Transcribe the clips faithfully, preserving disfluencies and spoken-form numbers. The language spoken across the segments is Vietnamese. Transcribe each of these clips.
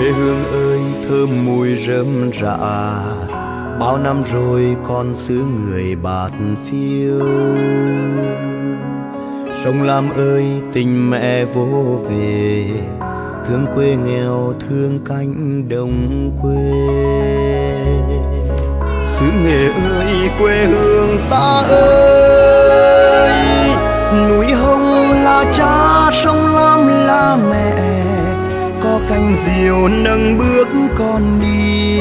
quê hương ơi thơm mùi rơm rạ, bao năm rồi con xứ người bạt phiêu. Sông Lam ơi tình mẹ vô về, thương quê nghèo thương cánh đồng quê. Xứ Nghệ ơi quê hương ta ơi, núi Hồng là cha sông Lam là mẹ, có cánh diều nâng bước con đi.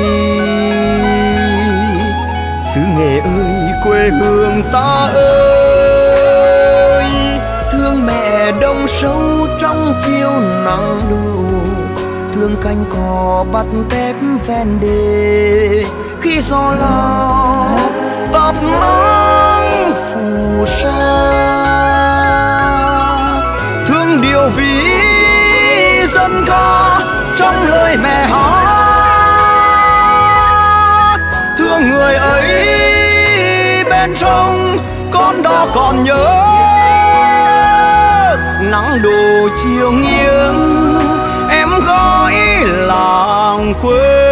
Xứ Nghệ ơi quê hương ta ơi, thương mẹ đông sâu trong chiều nắng đổ, thương cánh cò bắt tép ven đê khi gió lao tóc nắng phù sa. Thương điều ví dân ca trong lời mẹ hát, thương người ấy bên trong con đó còn nhớ. Nắng đổ chiều nghiêng em gói làng quê.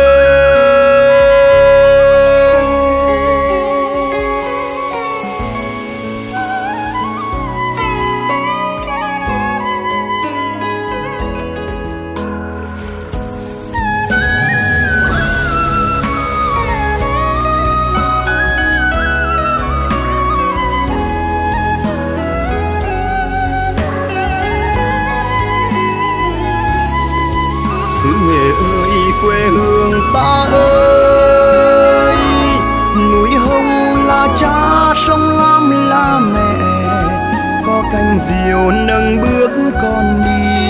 Quê hương ta ơi, núi Hồng là cha sông Lam là mẹ, có cánh diều nâng bước con đi.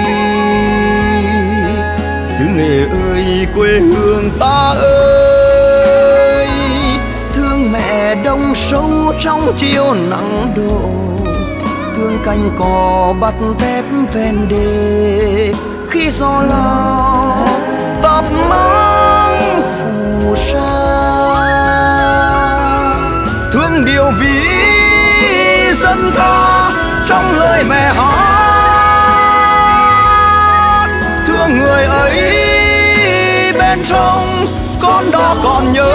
Xứ Nghệ ơi quê hương ta ơi, thương mẹ đông sâu trong chiều nắng đổ, thương cánh cò bắt tép ven đê khi gió lao tóc nắng phù sa. Thương điều ví dân ca trong lời mẹ hát, thương người ấy bên trong con đó còn nhớ.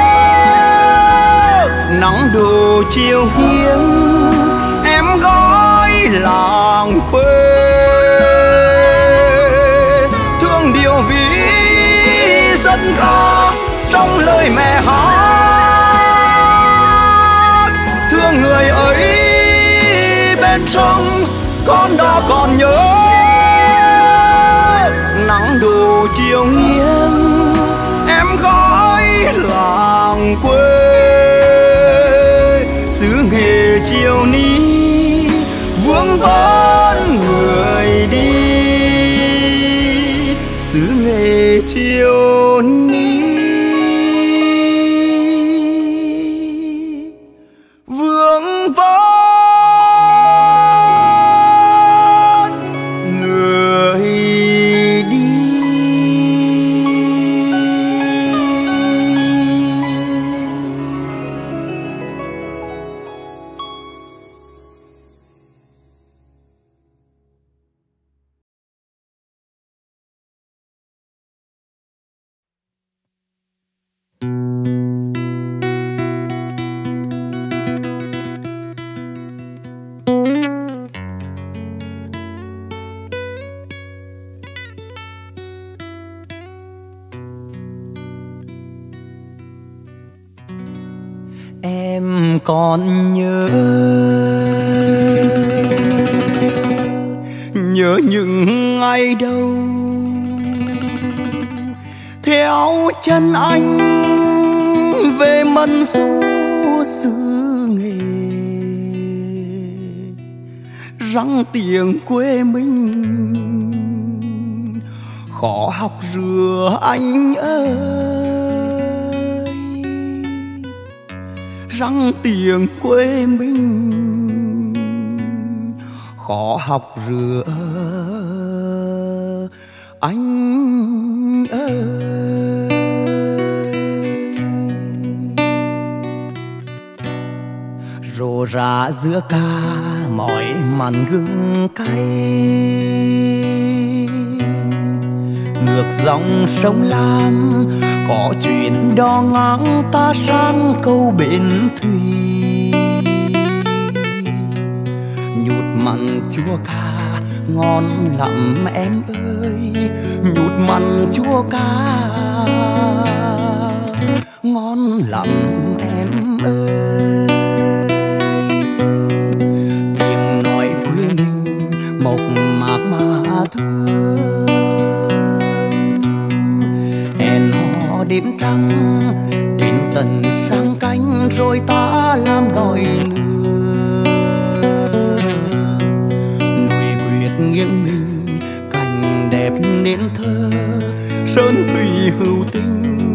Nắng đổ chiều nghiêng em gói làng quê, thương điều ví dân ca trong lời mẹ hát, thương người ấy bên trong con đó còn nhớ. Nắng đổ chiều nghiêng em gói làng quê, xứ Nghệ chiều ní vương vấn người đi. Xứ Nghệ chiều ní vương vấn người đi. Em còn nhớ, nhớ những ngày đầu theo chân anh về mân du xứ Nghệ, răng tiếng quê mình khó học rửa anh ơi. Răng tiếng quê mình khó học rửa anh ơi. Rô ra giữa ca mỏi màn gừng cay, ngược dòng sông Lam, có chuyện đò ngang ta sang câu bến thủy. Nhút mặn chua cá ngon lắm em ơi, nhút mặn chua cá ngon lắm em ơi. Tiếng nói quê mình mộc mạc mà thương, hẹn hò đêm trăng đến tận sáng cánh rồi ta làm đòi nương. Núi quyết nghiêng mình cảnh đẹp nên thơ, sơn thủy hữu tình,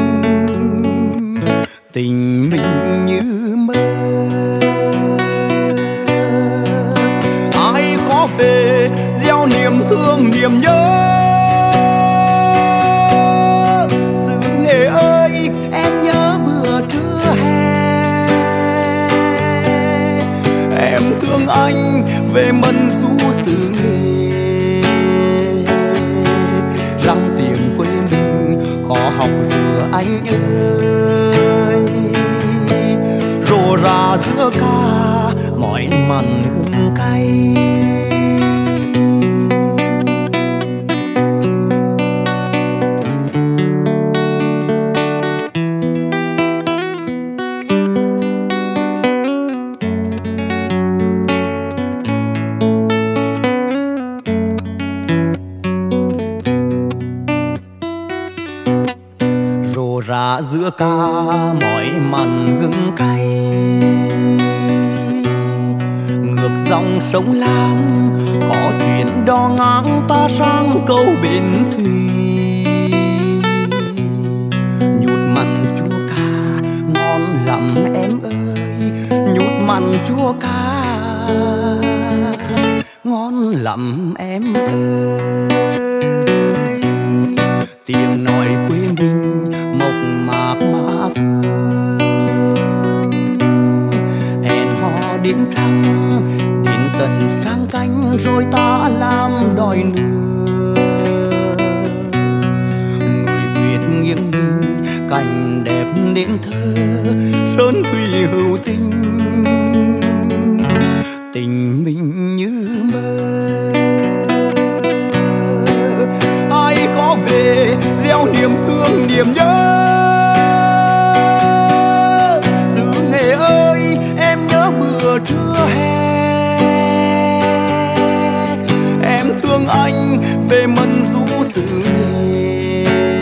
tình mình như mơ. Ai có về gieo niềm thương niềm nhớ, xứ Nghệ ơi em nhớ bữa trưa hè. Em thương anh về mân du xứ Nghệ, răng tiếng quê mình khó học rửa anh ơi. Rô ra giữa ca mỏi mặn hương cay, ra giữa ca mỏi mặn gừng cay. Ngược dòng sông Lam có chuyện đò ngang ta sang câu bến thủy. Nhút mặn chua cá ngon lắm em ơi, nhút mặn chua cá ngon lắm em ơi. Tiếng nói quê mình mộc mạc mà thương, hẹn hò đêm trăng đến tận sáng cánh rồi ta làm đòi nương. Núi quyết nghiêng mình cảnh đẹp nên thơ, sơn thủy hữu tình, tình mình như mơ. Ai có về gieo niềm thương niềm nhớ, xứ Nghệ ơi em nhớ bữa trưa hè. Em thương anh về mân du xứ Nghệ,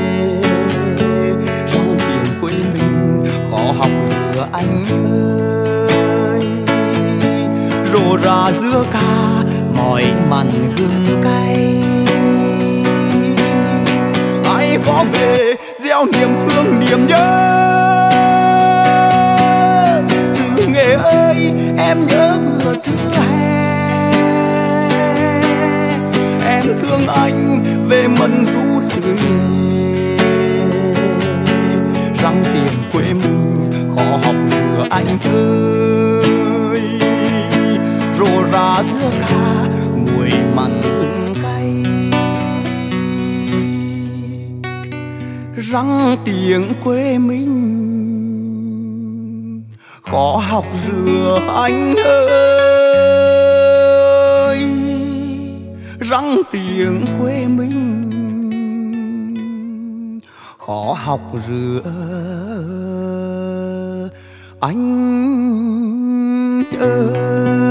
trong tiếng quê mình khó học rửa anh ơi. Rô ra giữa ca mỏi mặn gừng cay. Ai có về gieo niềm thương niềm nhớ, xứ Nghệ ơi em nhớ bữa trưa hè. Em thương anh về mân du xứ Nghệ, răng tiếng quê mình khó học rửa anh ơi. Rô ra giữa ca muối mặn gừng cay, răng tiếng quê mình khó học rửa anh ơi. Răng tiếng quê mình khó học rửa anh ơi.